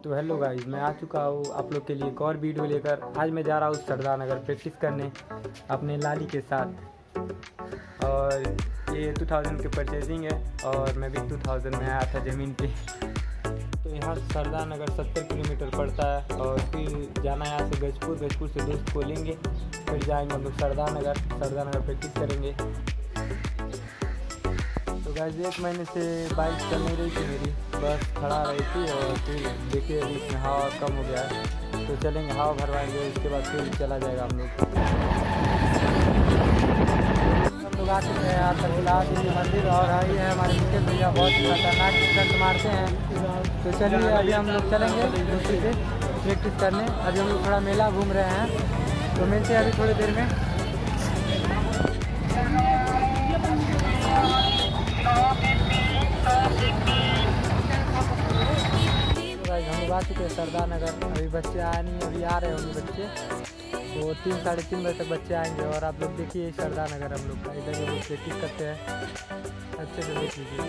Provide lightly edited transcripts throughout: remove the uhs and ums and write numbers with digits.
तो hello guys, मैं आ चुका हूँ आप लोग के लिए एक और वीडियो लेकर। आज मैं जा रहा हूँ सरदार नगर प्रैक्टिस करने अपने लाली के साथ। और ये 2000 की परचेजिंग है और मैं भी 2000 में आया था ज़मीन पे। तो यहाँ सरदार नगर 70 किलोमीटर पड़ता है और फिर जाना है यहाँ से गजपुर। गजपुर से दोस्त को लेंगे, फिर जाएंगे हम लोग सरदार नगर प्रैक्टिस करेंगे। तो गाइस, 1 महीने से बाइक चल नहीं रही थी मेरी, बस खड़ा रही थी। और फिर देखिए अभी इसमें हवा कम हो गया है, तो चलेंगे, हवा भरवाएंगे, उसके बाद फिर चला जाएगा हम लोग। हम लोग आ चुके हैं यहाँ तरकुलहा देवी मंदिर और ये है हमारे मुकेश भैया, बहुत खतरनाक स्टंट मारते हैं। तो चलिए अभी हम लोग चलेंगे दूसरी से प्रैक्टिस करने। अभी हम लोग थोड़ा मेला घूम रहे हैं, तो मिलते हैं अभी थोड़ी देर में। हम लोग आ चुके हैं सरदार नगर। अभी बच्चे आए नहीं, अभी आ रहे होंगे बच्चे, तो 3 साढ़े 3 बजे तक बच्चे आएंगे। और आप लोग देखिए सरदार नगर हम लोग का, इधर हम लोग प्रैक्टिस करते हैं, अच्छे से देख लीजिए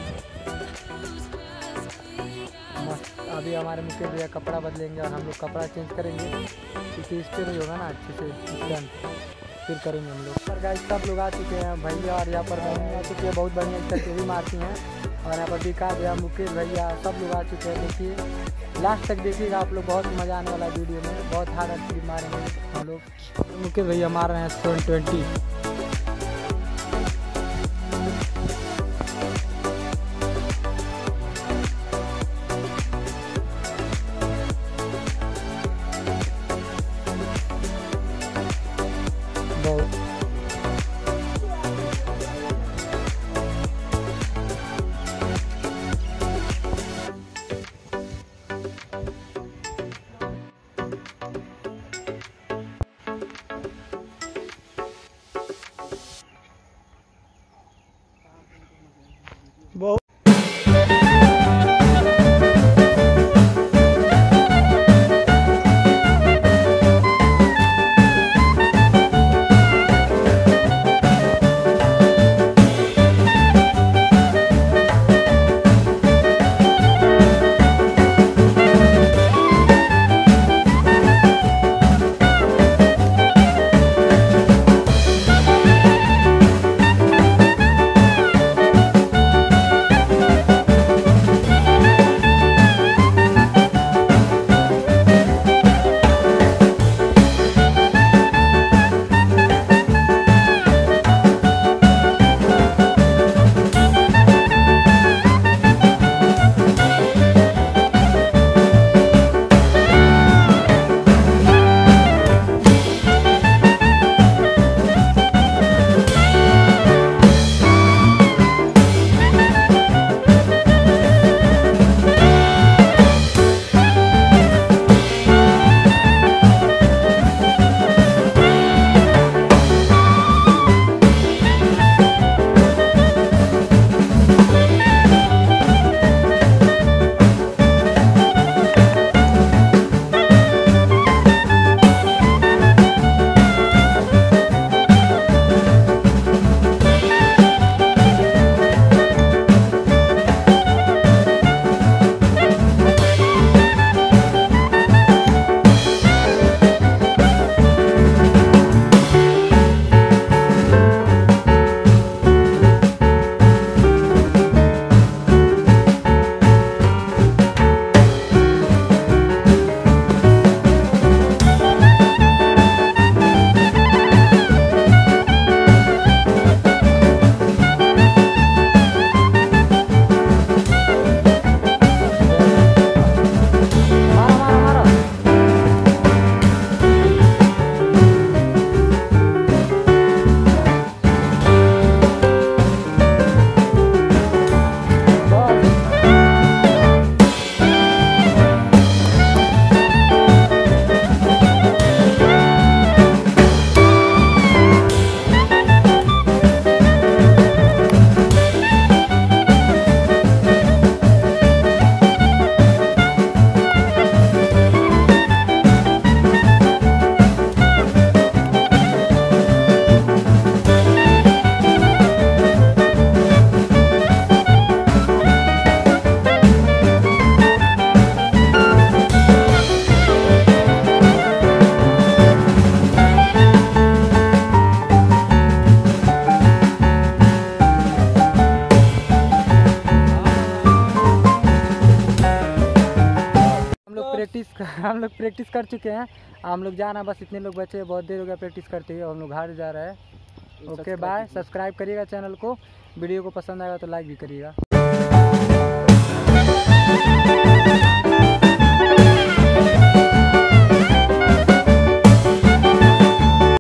मस्त। अभी हमारे मुकेश भैया कपड़ा बदलेंगे और हम लोग कपड़ा चेंज करेंगे, क्योंकि इस पर नहीं होगा ना अच्छे से स्टंट, फिर करेंगे हम लोग। पर गाइस सब लोग आ चुके हैं भैया, और यहाँ पर बहन आ चुकी है, बहुत बढ़िया स्टंट भी मारती हैं। और यहाँ पर विकास भैया, मुकेश भैया, सब लोग आ चुके हैं। देखिए लास्ट तक देखिएगा आप लोग, बहुत मज़ा आने वाला वीडियो में। बहुत हार्ड एक्टिव मारेंगे हम लोग। मुकेश भैया मार रहे हैं 720। बहुत तो हम लोग प्रैक्टिस कर चुके हैं, हम लोग जाना बस इतने लोग बचे हैं, बहुत देर हो गया प्रैक्टिस करते हुए, हम लोग घर जा रहे हैं। ओके बाय, सब्सक्राइब करिएगा चैनल को, वीडियो को पसंद आएगा तो लाइक भी करिएगा।